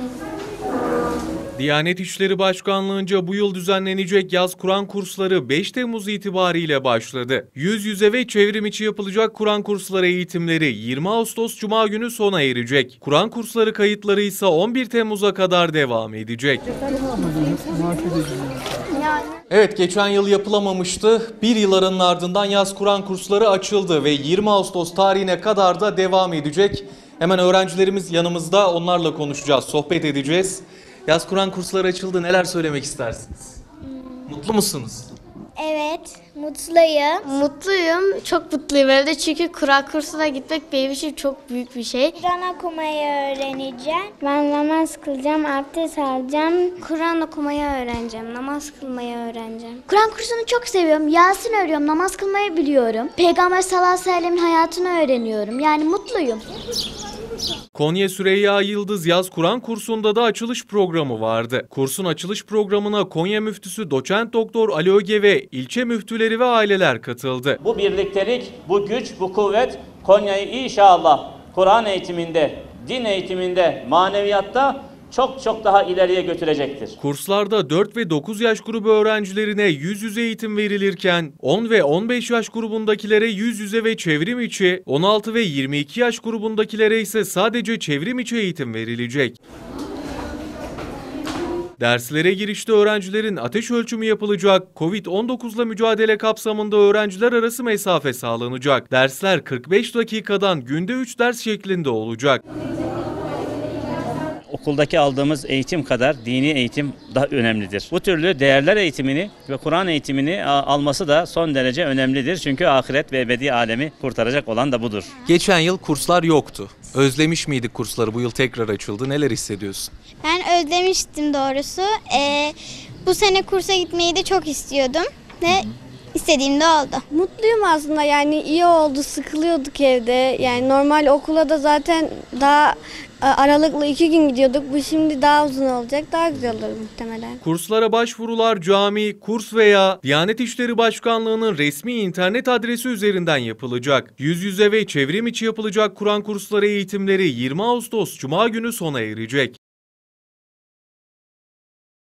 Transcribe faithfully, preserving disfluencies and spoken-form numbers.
Diyanet İşleri Başkanlığı'nca bu yıl düzenlenecek yaz Kur'an kursları beş Temmuz itibariyle başladı. Yüz yüze ve çevrim içi yapılacak Kur'an kursları eğitimleri yirmi Ağustos Cuma günü sona erecek. Kur'an kursları kayıtları ise on bir Temmuz'a kadar devam edecek. Evet, geçen yıl yapılamamıştı. Bir yıl aranın ardından yaz Kur'an kursları açıldı ve yirmi Ağustos tarihine kadar da devam edecek. Hemen öğrencilerimiz yanımızda, onlarla konuşacağız, sohbet edeceğiz. Yaz Kur'an kursları açıldı. Neler söylemek istersiniz? Hmm. Mutlu musunuz? Evet, mutluyum. Mutluyum, çok mutluyum evde çünkü Kur'an kursuna gitmek benim için çok büyük bir şey. Kur'an okumayı öğreneceğim. Ben namaz kılacağım, abdest alacağım. Kur'an okumayı öğreneceğim, namaz kılmayı öğreneceğim. Kur'an kursunu çok seviyorum. Yasin öğreniyorum, namaz kılmayı biliyorum. Peygamber sallallahu aleyhi ve sellem'in hayatını öğreniyorum. Yani mutluyum. Konya Süreyya Yıldız Yaz Kur'an kursunda da açılış programı vardı. Kursun açılış programına Konya Müftüsü Doçent Doktor Ali Öge ve ilçe müftüleri ve aileler katıldı. Bu birliktelik, bu güç, bu kuvvet Konya'yı inşallah Kur'an eğitiminde, din eğitiminde, maneviyatta çok çok daha ileriye götürecektir. Kurslarda dört ve dokuz yaş grubu öğrencilerine yüz yüze eğitim verilirken on ve on beş yaş grubundakilere yüz yüze ve çevrim içi, on altı ve yirmi iki yaş grubundakilere ise sadece çevrim içi eğitim verilecek. Derslere girişte öğrencilerin ateş ölçümü yapılacak, Covid on dokuzla mücadele kapsamında öğrenciler arası mesafe sağlanacak. Dersler kırk beş dakikadan günde üç ders şeklinde olacak. Okuldaki aldığımız eğitim kadar dini eğitim daha önemlidir. Bu türlü değerler eğitimini ve Kur'an eğitimini alması da son derece önemlidir. Çünkü ahiret ve ebedi alemi kurtaracak olan da budur. Geçen yıl kurslar yoktu. Özlemiş miydik kursları? Bu yıl tekrar açıldı. Neler hissediyorsun? Ben özlemiştim doğrusu. Ee, bu sene kursa gitmeyi de çok istiyordum ve istediğim de oldu. Mutluyum aslında, yani iyi oldu, sıkılıyorduk evde. Yani normal okula da zaten daha aralıklı iki gün gidiyorduk. Bu şimdi daha uzun olacak, daha güzel olur muhtemelen. Kurslara başvurular cami, kurs veya Diyanet İşleri Başkanlığı'nın resmi internet adresi üzerinden yapılacak. Yüz yüze ve çevrim içi yapılacak Kur'an kursları eğitimleri yirmi Ağustos Cuma günü sona erecek.